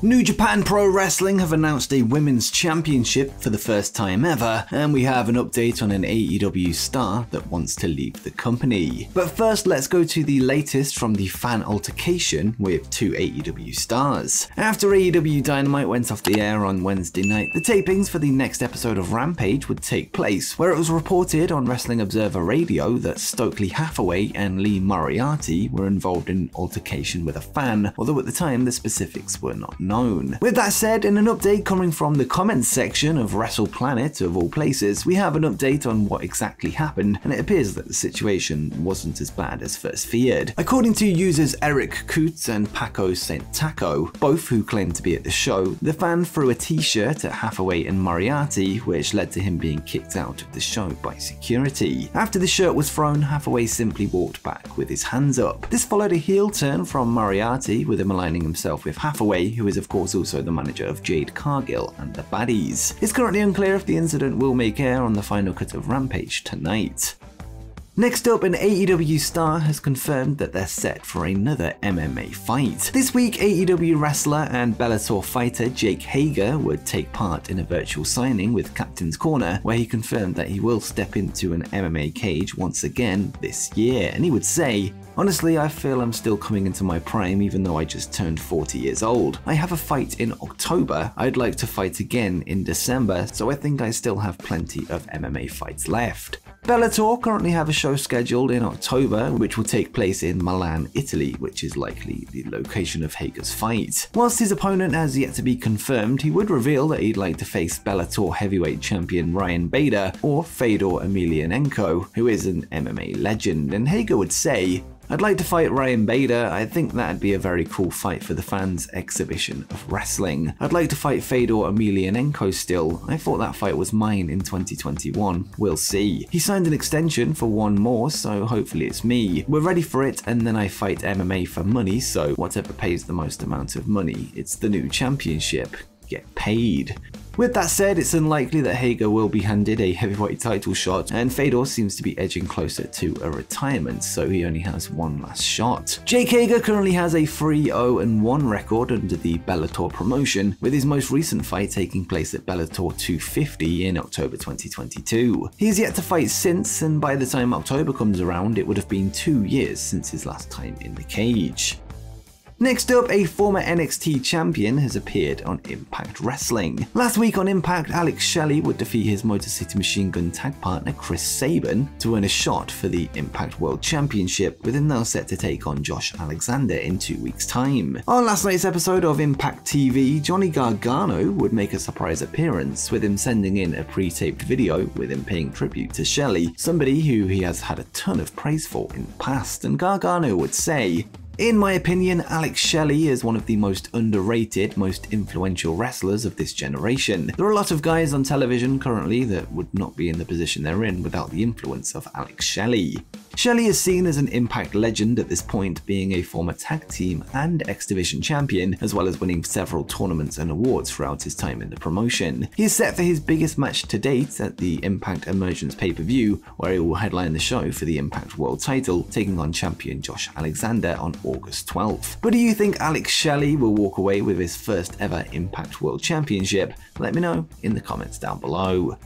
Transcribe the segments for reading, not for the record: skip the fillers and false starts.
New Japan Pro-Wrestling have announced a women's championship for the first time ever, and we have an update on an AEW star that wants to leave the company. But first, let's go to the latest from the fan altercation with two AEW stars. After AEW Dynamite went off the air on Wednesday night, the tapings for the next episode of Rampage would take place, where it was reported on Wrestling Observer Radio that Stokely Hathaway and Lee Moriarty were involved in an altercation with a fan, although at the time the specifics were not known. With that said, in an update coming from the comments section of WrestlePlanet of all places, we have an update on what exactly happened, and it appears that the situation wasn't as bad as first feared. According to users Eric Coots and Paco Saint Taco, both who claimed to be at the show, the fan threw a t-shirt at Hathaway and Moriarty, which led to him being kicked out of the show by security. After the shirt was thrown, Hathaway simply walked back with his hands up. This followed a heel turn from Moriarty, with him aligning himself with Hathaway, who is of course also the manager of Jade Cargill and the Baddies. It's currently unclear if the incident will make air on the final cut of Rampage tonight. Next up, an AEW star has confirmed that they're set for another MMA fight. This week, AEW wrestler and Bellator fighter Jake Hager would take part in a virtual signing with Captain's Corner, where he confirmed that he will step into an MMA cage once again this year, and he would say, "Honestly, I feel I'm still coming into my prime even though I just turned 40 years old. I have a fight in October, I'd like to fight again in December, so I think I still have plenty of MMA fights left." Bellator currently have a show scheduled in October, which will take place in Milan, Italy, which is likely the location of Hager's fight. Whilst his opponent has yet to be confirmed, he would reveal that he'd like to face Bellator heavyweight champion Ryan Bader or Fedor Emelianenko, who is an MMA legend, and Hager would say, "I'd like to fight Ryan Bader. I think that'd be a very cool fight for the fans' exhibition of wrestling. I'd like to fight Fedor Emelianenko still. I thought that fight was mine in 2021. We'll see." He signed an extension for one more, so hopefully it's me. We're ready for it, and then I fight MMA for money, so whatever pays the most amount of money. It's the new championship. Get paid. With that said, it's unlikely that Hager will be handed a heavyweight title shot, and Fedor seems to be edging closer to a retirement, so he only has one last shot. Jake Hager currently has a 3-0-1 record under the Bellator promotion, with his most recent fight taking place at Bellator 250 in October 2022. He has yet to fight since, and by the time October comes around, it would have been 2 years since his last time in the cage. Next up, a former NXT champion has appeared on Impact Wrestling. Last week on Impact, Alex Shelley would defeat his Motor City Machine Gun tag partner Chris Sabin to earn a shot for the Impact World Championship, with him now set to take on Josh Alexander in 2 weeks' time. On last night's episode of Impact TV, Johnny Gargano would make a surprise appearance, with him sending in a pre-taped video with him paying tribute to Shelley, somebody who he has had a ton of praise for in the past, and Gargano would say, "In my opinion, Alex Shelley is one of the most underrated, most influential wrestlers of this generation. There are a lot of guys on television currently that would not be in the position they're in without the influence of Alex Shelley." Shelley is seen as an Impact legend at this point, being a former tag team and X Division champion, as well as winning several tournaments and awards throughout his time in the promotion. He is set for his biggest match to date at the Impact Emergence pay-per-view, where he will headline the show for the Impact World title, taking on champion Josh Alexander on August 12th. But do you think Alex Shelley will walk away with his first ever Impact World Championship? Let me know in the comments down below.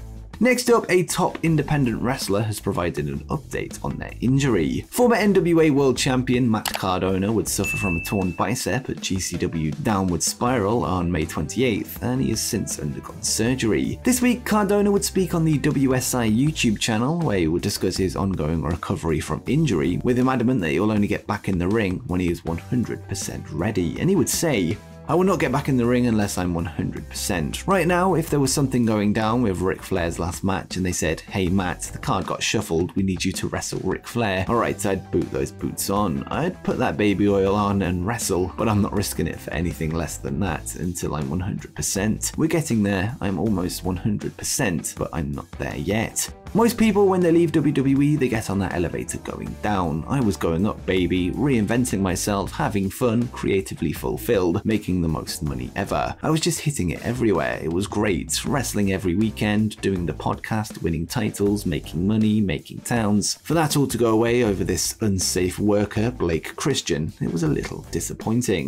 Next up, a top independent wrestler has provided an update on their injury. Former NWA World Champion Matt Cardona would suffer from a torn bicep at GCW Downward Spiral on May 28th, and he has since undergone surgery. This week, Cardona would speak on the WSI YouTube channel, where he would discuss his ongoing recovery from injury, with him adamant that he will only get back in the ring when he is 100% ready, and he would say, "I will not get back in the ring unless I'm 100%. Right now, if there was something going down with Ric Flair's last match and they said, 'Hey Matt, the card got shuffled, we need you to wrestle Ric Flair,' alright, I'd boot those boots on. I'd put that baby oil on and wrestle, but I'm not risking it for anything less than that until I'm 100%. We're getting there, I'm almost 100%, but I'm not there yet." Most people, when they leave WWE, they get on that elevator going down. I was going up, baby, reinventing myself, having fun, creatively fulfilled, making the most money ever. I was just hitting it everywhere. It was great. Wrestling every weekend, doing the podcast, winning titles, making money, making towns. For that all to go away over this unsafe worker, Blake Christian, it was a little disappointing.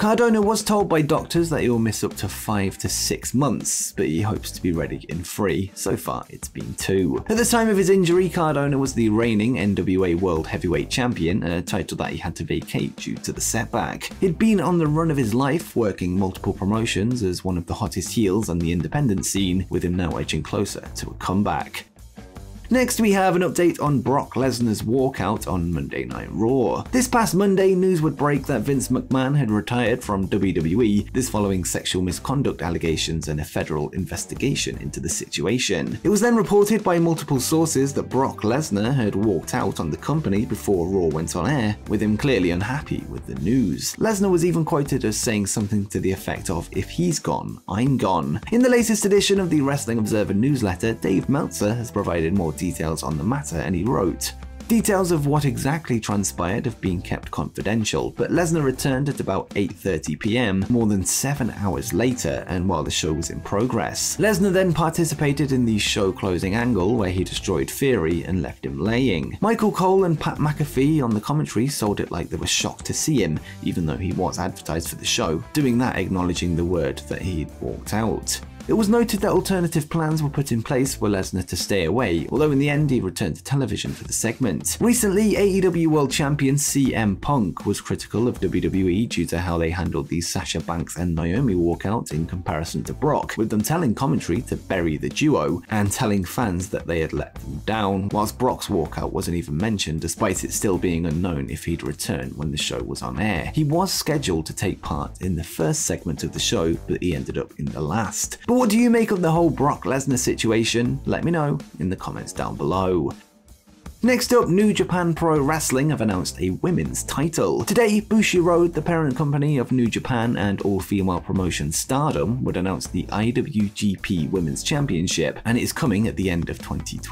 Cardona was told by doctors that he will miss up to 5 to 6 months, but he hopes to be ready in 3. So far, it's been 2. At the time of his injury, Cardona was the reigning NWA World Heavyweight Champion, a title that he had to vacate due to the setback. He'd been on the run of his life, working multiple promotions as one of the hottest heels on the independent scene, with him now edging closer to a comeback. Next, we have an update on Brock Lesnar's walkout on Monday Night Raw. This past Monday, news would break that Vince McMahon had retired from WWE, this following sexual misconduct allegations and a federal investigation into the situation. It was then reported by multiple sources that Brock Lesnar had walked out on the company before Raw went on air, with him clearly unhappy with the news. Lesnar was even quoted as saying something to the effect of, "If he's gone, I'm gone." In the latest edition of the Wrestling Observer newsletter, Dave Meltzer has provided more details on the matter, and he wrote, "Details of what exactly transpired have been kept confidential, but Lesnar returned at about 8:30 p.m, more than 7 hours later, and while the show was in progress. Lesnar then participated in the show closing angle where he destroyed Theory and left him laying. Michael Cole and Pat McAfee on the commentary sold it like they were shocked to see him, even though he was advertised for the show, doing that acknowledging the word that he'd walked out. It was noted that alternative plans were put in place for Lesnar to stay away, although in the end he returned to television for the segment. Recently, AEW World Champion CM Punk was critical of WWE due to how they handled the Sasha Banks and Naomi walkout in comparison to Brock, with them telling commentary to bury the duo, and telling fans that they had let them down, whilst Brock's walkout wasn't even mentioned despite it still being unknown if he'd return when the show was on air. He was scheduled to take part in the first segment of the show, but he ended up in the last. But what do you make of the whole Brock Lesnar situation? Let me know in the comments down below. Next up, New Japan Pro-Wrestling have announced a women's title. Today, Bushiroad, the parent company of New Japan and all-female promotion Stardom, would announce the IWGP Women's Championship, and it is coming at the end of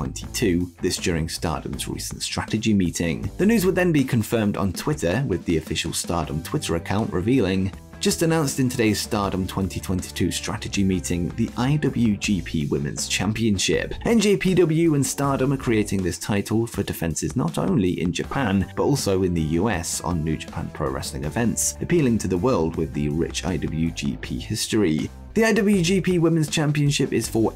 2022, this during Stardom's recent strategy meeting. The news would then be confirmed on Twitter, with the official Stardom Twitter account revealing, "Just announced in today's Stardom 2022 strategy meeting, the IWGP Women's Championship. NJPW and Stardom are creating this title for defenses not only in Japan, but also in the US on New Japan Pro Wrestling events, appealing to the world with the rich IWGP history. The IWGP Women's Championship is for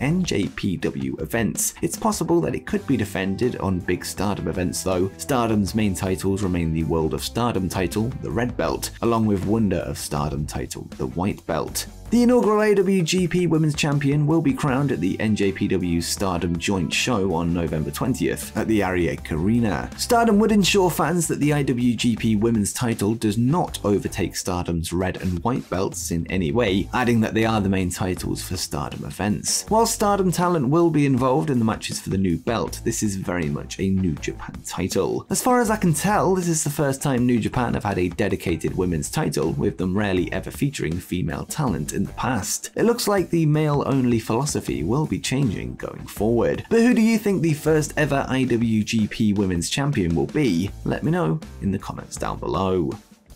NJPW events. It's possible that it could be defended on big Stardom events though. Stardom's main titles remain the World of Stardom title, the Red Belt, along with Wonder of Stardom title, the White Belt. The inaugural IWGP Women's Champion will be crowned at the NJPW Stardom joint show on November 20th at the Ariake Arena. Stardom would ensure fans that the IWGP Women's title does not overtake Stardom's red and white belts in any way, adding that they are the main titles for Stardom events. While Stardom talent will be involved in the matches for the new belt, this is very much a New Japan title. As far as I can tell, this is the first time New Japan have had a dedicated women's title, with them rarely ever featuring female talent in the past. It looks like the male-only philosophy will be changing going forward. But who do you think the first ever IWGP Women's Champion will be? Let me know in the comments down below.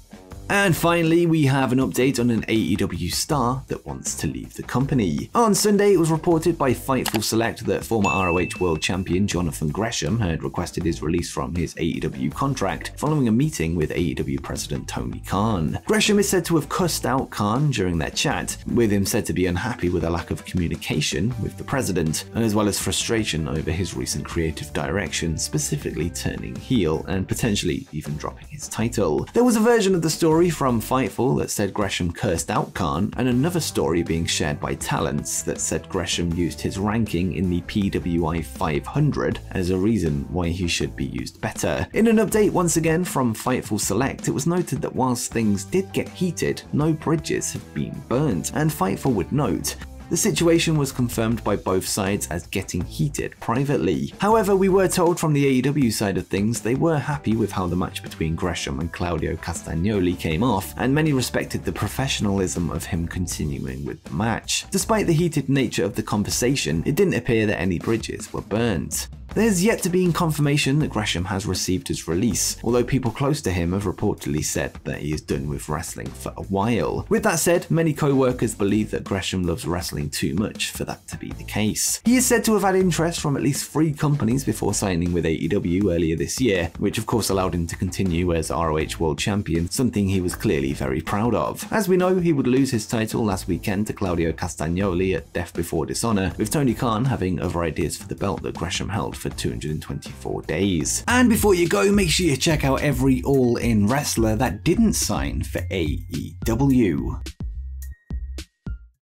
And finally, we have an update on an AEW star that wants to leave the company. On Sunday, it was reported by Fightful Select that former ROH World Champion Jonathan Gresham had requested his release from his AEW contract following a meeting with AEW President Tony Khan. Gresham is said to have cussed out Khan during their chat, with him said to be unhappy with a lack of communication with the president, as well as frustration over his recent creative direction, specifically turning heel and potentially even dropping his title. There was a version of the story from Fightful that said Gresham cursed out Khan, and another story being shared by Talents that said Gresham used his ranking in the PWI 500 as a reason why he should be used better. In an update once again from Fightful Select, it was noted that whilst things did get heated, no bridges have been burnt, and Fightful would note, the situation was confirmed by both sides as getting heated privately. However, we were told from the AEW side of things they were happy with how the match between Gresham and Claudio Castagnoli came off, and many respected the professionalism of him continuing with the match. Despite the heated nature of the conversation, it didn't appear that any bridges were burnt. There's yet to be confirmation that Gresham has received his release, although people close to him have reportedly said that he is done with wrestling for a while. With that said, many co-workers believe that Gresham loves wrestling too much for that to be the case. He is said to have had interest from at least 3 companies before signing with AEW earlier this year, which of course allowed him to continue as ROH World Champion, something he was clearly very proud of. As we know, he would lose his title last weekend to Claudio Castagnoli at Death Before Dishonor, with Tony Khan having other ideas for the belt that Gresham held for 224 days. And before you go, make sure you check out every All-In wrestler that didn't sign for AEW.